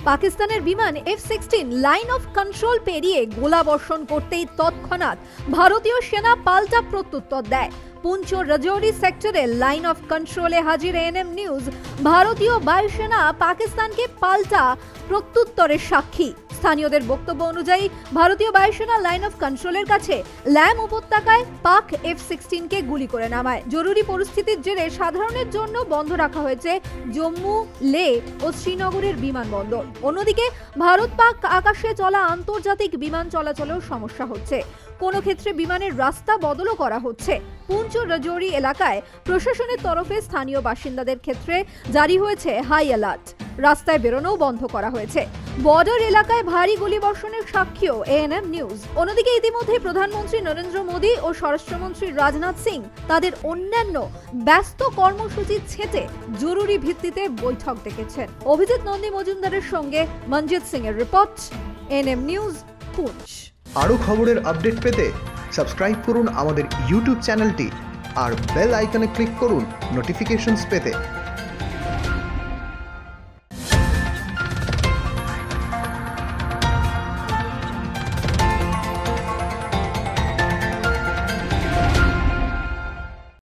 পাকিস্তানের বিমান F-16 line of control পেরিয়ে গোলাবর্ষণ করতেই তৎক্ষণাৎ ভারতীয় সেনা পাল্টা প্রত্যুত্তর দেয়। পুঞ্চ রাজৌরি সেক্টরে লাইন অফ কন্ট্রোলে হাজির এএনএম নিউজ ভারতীয় বায়ুসেনা পাকিস্তানকে পাল্টা প্রত্যুত্তরের সাক্ষী। স্থানীয়দের বক্তব্য অনুযায়ী ভারতীয় বায়ুসেনা লাইন অফ কন্ট্রোলের কাছে ল্যাম উপত্যকায় পাক F-16 কে গুলি করে নামায়। জরুরি পরিস্থিতির জেরে সাধারণের জন্য বন্ধ রাখা হয়েছে জম্মু, লে ও শ্রীনগরের বিমানবন্দর। অন্যদিকে ভারত পাক আকাশে চলা আন্তর্জাতিক বিমান চলাচলেও সমস্যা হচ্ছে। কোনো ক্ষেত্রে বিমানের রাস্তা বদলও করা হচ্ছে। পুঞ্চ রাজৌরি এলাকায় প্রশাসনের তরফে স্থানীয় বাসিন্দাদের ক্ষেত্রে জারি হয়েছে হাই অ্যালার্ট। রাস্তায় বেরোনোও বন্ধ করা হয়েছে। বর্ডার এলাকায় ভারী গুলিবর্ষণের সাক্ষীও এএনএম নিউজ। অন্যদিকে ইতিমধ্যে প্রধানমন্ত্রী নরেন্দ্র মোদী ও স্বরাষ্ট্রমন্ত্রী রাজনাথ সিং তাদের অন্যান্য ব্যস্ত কর্মসূচি ছেঁটে জরুরি ভিত্তিতে বৈঠক ডেকেছেন। অভিজিৎ নন্দী মজুমদারের সঙ্গে মনজিৎ সিং এর রিপোর্ট, এএনএম নিউজ, পুঞ্চ। আরও খবরের আপডেট পেতে সাবস্ক্রাইব করুন আমাদের ইউটিউব চ্যানেলটি আর বেল আইকনে ক্লিক করুন নোটিফিকেশনস পেতে।